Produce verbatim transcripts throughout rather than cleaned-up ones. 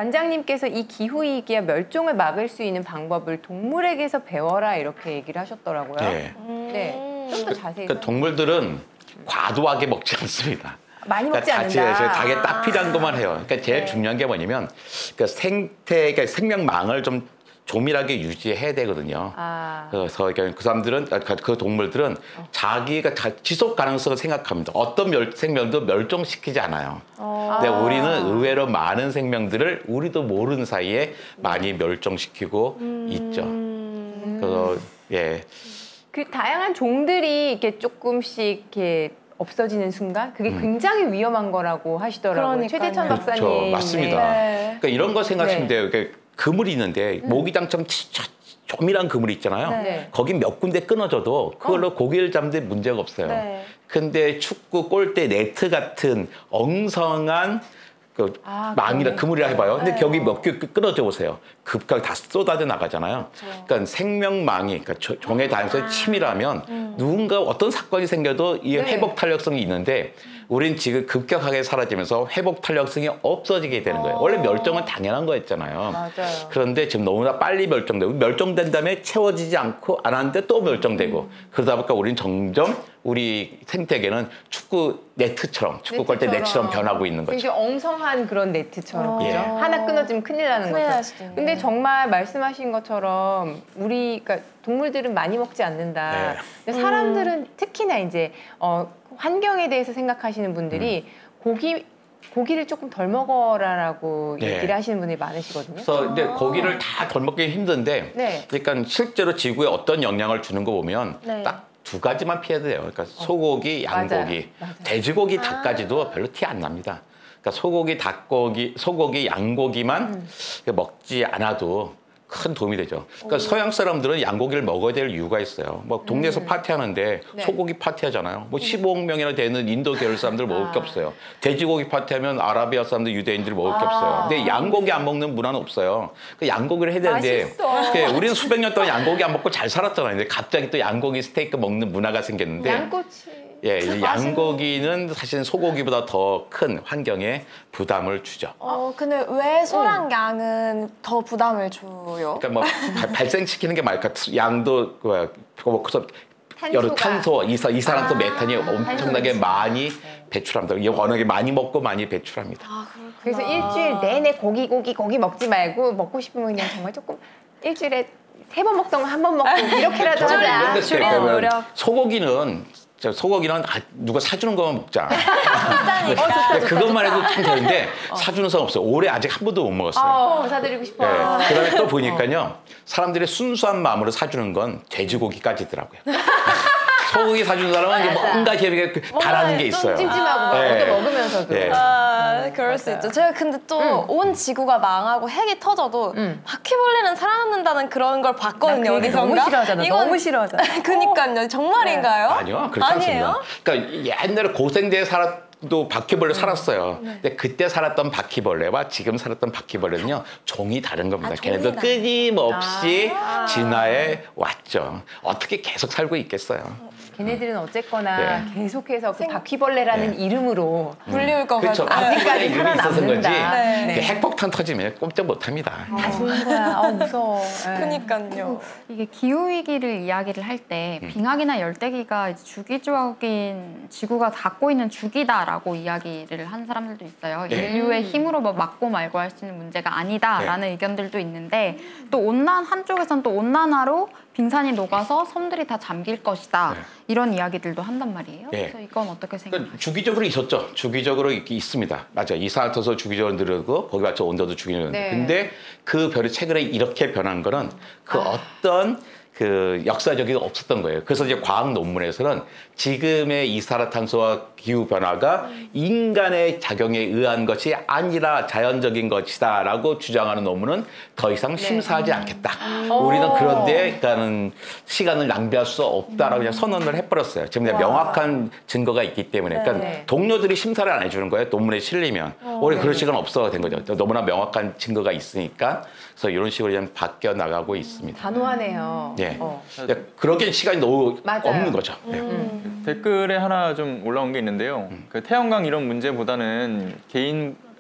관장님께서 이 기후위기와 멸종을 막을 수 있는 방법을 동물에게서 배워라 이렇게 얘기를 하셨더라고요. 네. 음. 네. 좀 더 자세히. 그러니까 동물들은 과도하게 먹지 않습니다. 많이 먹지 그러니까 않는다. 자기에 딱 필요한 것만 해요. 그러니까 제일 네. 중요한 게 뭐냐면 그러니까 생태, 그러니까 생명망을 좀 조밀하게 유지해야 되거든요. 아. 그래서 그 사람들은, 그 동물들은 어. 자기가 지속 가능성을 생각합니다. 어떤 멸, 생명도 멸종시키지 않아요. 어. 근데 우리는 의외로 많은 생명들을 우리도 모르는 사이에 많이 멸종시키고 음. 있죠. 그래서 예. 그 다양한 종들이 이렇게 조금씩 이렇게 없어지는 순간 그게 음. 굉장히 위험한 거라고 하시더라고요. 최재천 박사님. 그렇죠. 맞습니다. 네. 그러니까 이런 거 생각하시면 네. 돼요. 그러니까 그물이 있는데 음. 모기장처럼 조밀한 그물이 있잖아요. 네. 거기 몇 군데 끊어져도 그걸로 어. 고기를 잡는데 문제가 없어요. 네. 근데 축구 골대 네트 같은 엉성한 그 아, 망이라 그물이라 해봐요. 근데 네. 거기 몇 개 끊어져 보세요. 급하게 다 쏟아져 나가잖아요. 그렇죠. 그러니까 생명망이, 그러니까 종의 다양성이 아. 치밀하면 음. 누군가 어떤 사건이 생겨도 이 네. 회복 탄력성이 있는데 우린 지금 급격하게 사라지면서 회복 탄력성이 없어지게 되는 거예요. 원래 멸종은 당연한 거였잖아요. 맞아요. 그런데 지금 너무나 빨리 멸종되고 멸종된 다음에 채워지지 않고 안 하는데 또 멸종되고 음. 그러다 보니까 우린 점점 우리 생태계는 축구 네트처럼 축구 골대 네트처럼 변하고 있는 거죠. 굉장히 엉성한 그런 네트처럼 그죠? 예. 하나 끊어지면 큰일 나는 큰일 거죠. 근데 정말 말씀하신 것처럼 우리 그러니까 동물들은 많이 먹지 않는다. 네. 근데 사람들은 음. 특히나 이제 어, 환경에 대해서 생각하시는 분들이 음. 고기 고기를 조금 덜 먹어라라고 네. 얘기를 하시는 분들이 많으시거든요. 그래서 근데 아. 고기를 다 덜 먹기 힘든데, 네. 그러니까 실제로 지구에 어떤 영향을 주는 거 보면 네. 딱 두 가지만 피해도 돼요. 그러니까 소고기, 양고기, 맞아요. 맞아요. 돼지고기, 아. 닭까지도 별로 티 안 납니다. 그러니까 소고기, 닭고기, 소고기, 양고기만 음. 먹지 않아도 큰 도움이 되죠. 그러니까 오. 서양 사람들은 양고기를 먹어야 될 이유가 있어요. 뭐 동네에서 음. 파티하는데 네. 소고기 파티하잖아요. 뭐 십오억 명이나 되는 인도 계열 사람들 먹을 아. 게 없어요. 돼지고기 파티하면 아라비아 사람들, 유대인들이 먹을 아. 게 없어요. 근데 양고기 안 먹는 문화는 없어요. 그 양고기를 해야 되는데 그러니까 우리는 수백 년 동안 양고기 안 먹고 잘 살았잖아요. 근데 갑자기 또 양고기 스테이크 먹는 문화가 생겼는데 양꼬치. 예, 이 양고기는 사실 소고기보다 더 큰 환경에 부담을 주죠. 어, 근데 왜 소랑 음. 양은 더 부담을 줘요? 그러니까 뭐 발생시키는 게 말까 양도 그래서 여러 탄소, 이사, 이산화탄소, 아, 메탄이 엄청나게 많이 배출합니다. 이게 워낙에 많이 먹고 많이 배출합니다. 아, 그래서 일주일 내내 고기, 고기, 고기 먹지 말고 먹고 싶으면 그냥 정말 조금 일주일에 세 번 먹던 거 한 번 먹고 이렇게라도 하자. 줄이는 노력. 소고기는 소고기는 누가 사주는 것만 먹자. 비싸니까. 어, 좋다, 좋다, 그것만 좋다. 해도 참 되는데 어. 사주는 사람 없어요. 올해 아직 한 번도 못 먹었어요. 어, 사드리고 싶어요. 네. 그다음에 또 보니까요. 사람들이 순수한 마음으로 사주는 건 돼지고기까지더라고요. 소고기 사주는 사람은 이제 뭔가 바라는 게 있어요. 찜찜하고 네. 먹으면서도. 네. 아, 그럴 수 있죠. 제가 근데 또 온 음. 지구가 망하고 핵이 터져도 음. 바퀴벌레는 살아남는다는 그런 걸 봤거든요. 어디선가. 너무 싫어하잖아. 이건... 너무 싫어하잖아. 그니까요. 정말인가요? 네. 아니요. 그렇지 아니에요? 않습니다. 그러니까 옛날에 고생대에 살았 또 바퀴벌레 살았어요. 네. 근데 그때 살았던 바퀴벌레와 지금 살았던 바퀴벌레는요 종이 다른 겁니다. 아, 걔네도 끊임없이 아 진화해 왔죠. 어떻게 계속 살고 있겠어요. 걔네들은 어쨌거나 네. 계속해서 그 생... 바퀴벌레라는 네. 이름으로 불리울 것 그렇죠. 같아요. 아직까지 이름이 있어서 거지. 네. 네. 그 핵폭탄 터지면 꼼짝 못합니다. 다 죽는 거야. 어, 무서워. 네. 그러니까요. 이게 기후위기를 이야기를 할 때 음. 빙하기나 열대기가 이제 주기적인 지구가 갖고 있는 주기다라고 이야기를 한 사람들도 있어요. 네. 인류의 힘으로 뭐 막고 말고 할 수 있는 문제가 아니다라는 네. 의견들도 있는데 또 온난 한쪽에선 또 온난화로 빙산이 녹아서 섬들이 다 잠길 것이다. 네. 이런 이야기들도 한단 말이에요. 네. 그래서 이건 어떻게 생각하세요? 그러니까 주기적으로 있었죠. 주기적으로 있습니다. 맞아요. 이산화탄소 주기적으로 늘고 거기 맞춰 온도도 주기적으로 늘고. 네. 근데 그 별이 최근에 이렇게 변한 거는 그 아. 어떤 그 역사적인 게 없었던 거예요. 그래서 이제 과학 논문에서는 지금의 이산화탄소와 기후 변화가 인간의 작용에 의한 것이 아니라 자연적인 것이다라고 주장하는 논문은 더 이상 심사하지 네. 않겠다. 음. 우리는 그런데 그러니까는 시간을 낭비할 수 없다라고 그냥 선언을 해버렸어요. 지금 그냥 명확한 증거가 있기 때문에. 그러니까 네. 동료들이 심사를 안 해주는 거예요. 논문에 실리면. 우리 네. 그럴 시간 없어가 된 거죠. 너무나 명확한 증거가 있으니까. 그래서 이런 식으로 그냥 바뀌어 나가고 있습니다. 단호하네요. 네. 어. 그러기엔 시간이 너무 맞아요. 없는 거죠. 네. 음. 댓글에 하나 좀 올라온 게 있는데요. 음. 그 태양광 이런 문제보다는 개인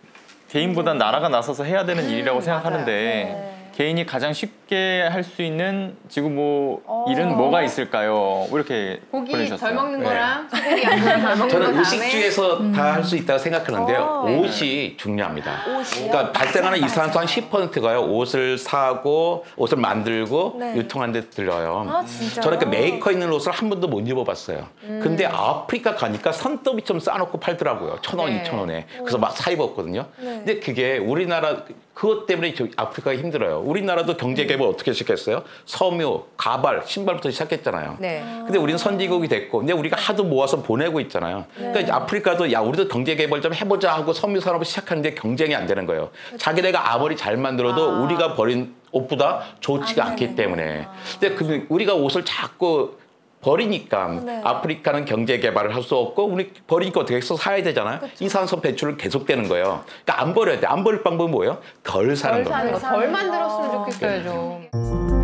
개인보단 나라가 나서서 해야 되는 일이라고 생각하는데 네. 개인이 가장 쉽게 할 수 있는 지금 뭐 어. 일은 뭐가 있을까요? 뭐 이렇게 고기 보내주셨어요. 덜 먹는 네. 거랑 소고기 양념 덜 먹는 저는 거 다음에 의식주에서 다 할 수 있다고 생각하는데요. 어. 옷이 중요합니다. 옷이요? 그러니까 발생하는 이산화탄소 한 십 퍼센트가요. 옷을 사고 옷을 만들고 네. 유통하는 데 들어요. 아, 진짜요? 저는 그 메이커 있는 옷을 한 번도 못 입어봤어요. 근데 아프리카 가니까 선더비처럼 싸놓고 팔더라고요. 천 원, 네. 이천 원에. 그래서 막 사 입었거든요. 네. 근데 그게 우리나라 그것 때문에 저 아프리카가 힘들어요. 우리나라도 경제 개발 어떻게 시작했어요? 섬유, 가발, 신발부터 시작했잖아요. 네. 근데 우리는 선진국이 됐고, 근데 우리가 하도 모아서 보내고 있잖아요. 그러니까 이제 아프리카도 야 우리도 경제 개발 좀 해보자 하고 섬유 산업을 시작하는데 경쟁이 안 되는 거예요. 자기네가 아무리 잘 만들어도 아. 우리가 버린 옷보다 좋지가 않기 때문에. 근데 그 우리가 옷을 자꾸 버리니까 네. 아프리카는 경제 개발을 할 수 없고 우리 버리니까 어떻게 해서 사야 되잖아요. 이산화탄소 배출은 계속되는 거예요. 그러니까 안 버려야 돼. 안 버릴 방법은 뭐예요? 덜 사는 덜 겁니다. 사는 거, 덜 만들었으면 좋겠어요 좀.